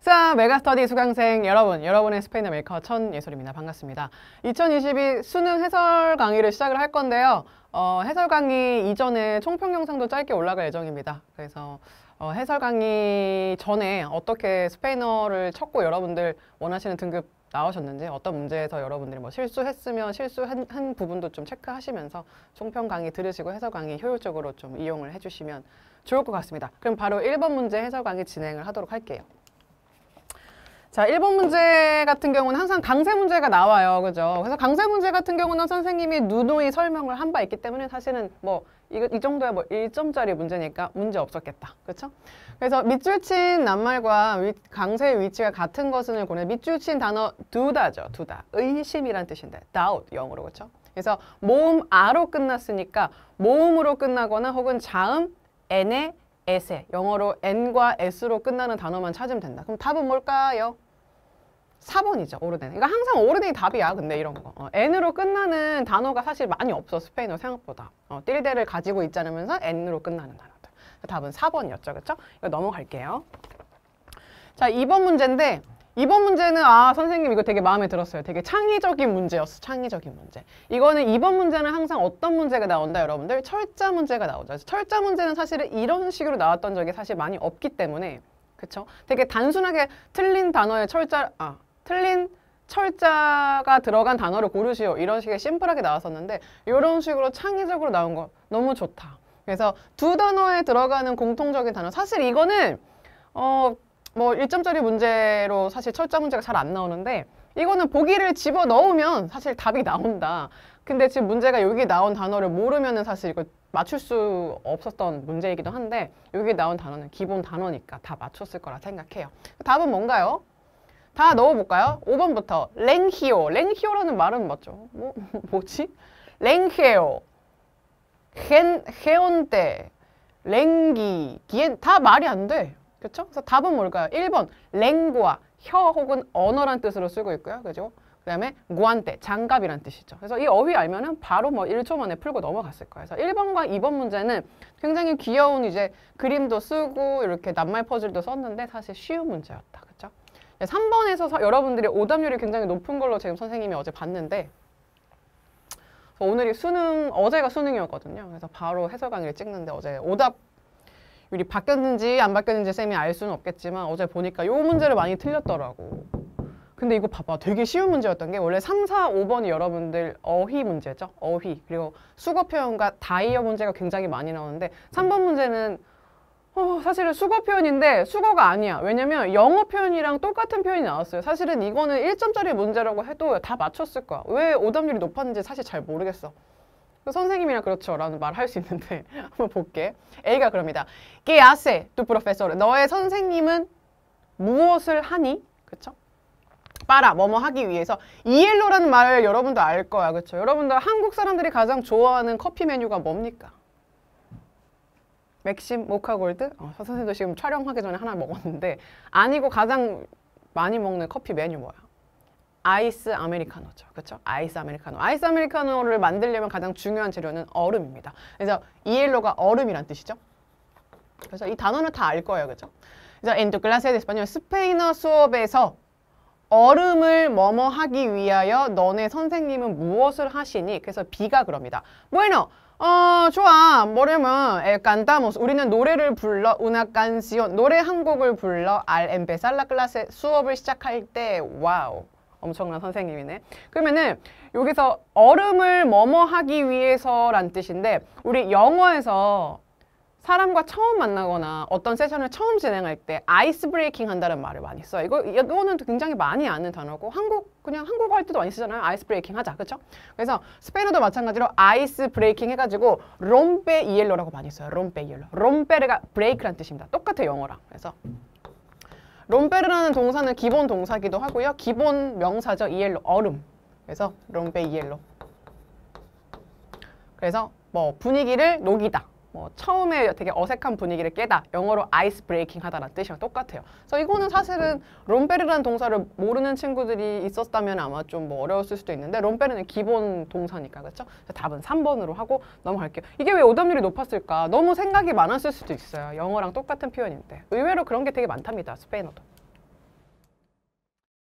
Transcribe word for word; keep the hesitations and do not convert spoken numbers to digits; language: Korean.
자, 메가스터디 수강생 여러분, 여러분의 스페인어 메이커 천예솔입니다. 반갑습니다. 이천이십이 수능 해설 강의를 시작을 할 건데요. 어, 해설 강의 이전에 총평 영상도 짧게 올라갈 예정입니다. 그래서 어, 해설 강의 전에 어떻게 스페인어를 쳤고 여러분들 원하시는 등급 나오셨는지, 어떤 문제에서 여러분들이 뭐 실수했으면 실수한 한 부분도 좀 체크하시면서 총평 강의 들으시고 해설 강의 효율적으로 좀 이용을 해주시면 좋을 것 같습니다. 그럼 바로 일 번 문제 해설 강의 진행을 하도록 할게요. 자, 일 번 문제 같은 경우는 항상 강세 문제가 나와요. 그죠? 그래서 강세 문제 같은 경우는 선생님이 누누이 설명을 한 바 있기 때문에 사실은 뭐 이, 이 정도야 뭐 일 점짜리 문제니까 문제 없었겠다. 그렇죠? 그래서 밑줄 친 낱말과 위, 강세의 위치가 같은 것을 고려. 밑줄 친 단어 두다죠. 두다. 의심이란 뜻인데 doubt 영어로. 그렇죠? 그래서 모음 아로 끝났으니까 모음으로 끝나거나 혹은 자음 n에 s에 영어로 n과 s로 끝나는 단어만 찾으면 된다. 그럼 답은 뭘까요? 사 번이죠. 오르덴. 그러니까 항상 오르덴이 답이야. 근데 이런 거. 어, n으로 끝나는 단어가 사실 많이 없어. 스페인어 생각보다. 어, 띨데를 가지고 있지 않으면서 n으로 끝나는 단어들. 답은 사 번이었죠. 그렇죠? 이거 넘어갈게요. 자, 이 번 문제인데 이 번 문제는 아 선생님 이거 되게 마음에 들었어요. 되게 창의적인 문제였어. 창의적인 문제. 이거는 이 번 문제는 항상 어떤 문제가 나온다 여러분들? 철자 문제가 나오죠. 철자 문제는 사실은 이런 식으로 나왔던 적이 사실 많이 없기 때문에 그쵸? 되게 단순하게 틀린 단어의 철자 아 틀린 철자가 들어간 단어를 고르시오. 이런 식의 심플하게 나왔었는데 이런 식으로 창의적으로 나온 거 너무 좋다. 그래서 두 단어에 들어가는 공통적인 단어. 사실 이거는 어 뭐 일 점짜리 문제로 사실 철자 문제가 잘 안 나오는데 이거는 보기를 집어 넣으면 사실 답이 나온다. 근데 지금 문제가 여기 나온 단어를 모르면은 사실 이거 맞출 수 없었던 문제이기도 한데 여기 나온 단어는 기본 단어니까 다 맞췄을 거라 생각해요. 답은 뭔가요? 다 넣어볼까요? 오 번부터 랭히오. 랭히오라는 말은 맞죠? 뭐, 뭐지? 랭히오, 헨, 헤온테, 랭기, 기엔 다 말이 안 돼. 그쵸? 그래서 답은 뭘까요? 일 번 랭구아, 혀 혹은 언어란 뜻으로 쓰고 있고요. 그죠? 그 다음에 구안테, 장갑이란 뜻이죠. 그래서 이 어휘 알면은 바로 뭐 일 초 만에 풀고 넘어갔을 거예요. 그래서 일 번과 이 번 문제는 굉장히 귀여운 이제 그림도 쓰고 이렇게 낱말 퍼즐도 썼는데 사실 쉬운 문제였다. 그쵸? 삼 번에서 서, 여러분들이 오답률이 굉장히 높은 걸로 지금 선생님이 어제 봤는데 오늘이 수능, 어제가 수능이었거든요. 그래서 바로 해설 강의를 찍는데 어제 오답 율이 바뀌었는지 안 바뀌었는지 쌤이 알 수는 없겠지만 어제 보니까 이 문제를 많이 틀렸더라고. 근데 이거 봐봐. 되게 쉬운 문제였던 게 원래 삼, 사, 오 번이 여러분들 어휘 문제죠. 어휘. 그리고 수거 표현과 다이어 문제가 굉장히 많이 나오는데 삼 번 문제는 어, 사실은 수거 표현인데 수거가 아니야. 왜냐면 영어 표현이랑 똑같은 표현이 나왔어요. 사실은 이거는 일 점짜리 문제라고 해도 다 맞췄을 거야. 왜 오답률이 높았는지 사실 잘 모르겠어. 선생님이랑 그렇죠 라는 말 할 수 있는데 한번 볼게. A가 그럽니다. ¿Qué hace tu profesor? 너의 선생님은 무엇을 하니? 그쵸? para, 뭐뭐 하기 위해서. 이엘로라는 말을 여러분도 알 거야. 그쵸? 여러분들 한국 사람들이 가장 좋아하는 커피 메뉴가 뭡니까? 맥심, 모카골드? 어, 선생님도 지금 촬영하기 전에 하나 먹었는데 아니고 가장 많이 먹는 커피 메뉴 뭐야? 아이스 아메리카노죠. 그렇죠? 아이스 아메리카노. 아이스 아메리카노를 만들려면 가장 중요한 재료는 얼음입니다. 그래서 이엘로가 얼음이란 뜻이죠. 그래서 이 단어는 다 알 거예요. 그렇죠? 그래서 en tu clase de español 스페인어 수업에서 얼음을 뭐뭐 하기 위하여 너네 선생님은 무엇을 하시니? 그래서 B가 그럽니다. Bueno, 어, 좋아. 뭐냐면 eh, cantamos. 우리는 노래를 불러. una canción. 노래 한 곡을 불러. al empezar la clase. 수업을 시작할 때. 와우. 엄청난 선생님이네. 그러면은 여기서 얼음을 뭐뭐 하기 위해서란 뜻인데 우리 영어에서 사람과 처음 만나거나 어떤 세션을 처음 진행할 때 아이스 브레이킹 한다는 말을 많이 써요. 이거, 이거는 굉장히 많이 아는 단어고 한국 그냥 한국어 할 때도 많이 쓰잖아요. 아이스 브레이킹 하자. 그렇죠? 그래서 스페인어도 마찬가지로 아이스 브레이킹 해가지고 롬페 이엘로라고 많이 써요. 롬페 이엘로. 롬페르가 브레이크란 뜻입니다. 똑같아요. 영어랑. 그래서 롬페르라는 동사는 기본 동사기도 하고요. 기본 명사죠. 이엘로, 얼음. 그래서 롬페 이엘로. 그래서 뭐 분위기를 녹이다. 뭐 처음에 되게 어색한 분위기를 깨다. 영어로 아이스 브레이킹 하다라는 뜻이랑 똑같아요. 그래서 이거는 사실은 롬페르라는 동사를 모르는 친구들이 있었다면 아마 좀 뭐 어려웠을 수도 있는데 롬페르는 기본 동사니까. 그렇죠? 답은 삼 번으로 하고 넘어갈게요. 이게 왜 오답률이 높았을까? 너무 생각이 많았을 수도 있어요. 영어랑 똑같은 표현인데. 의외로 그런 게 되게 많답니다. 스페인어도.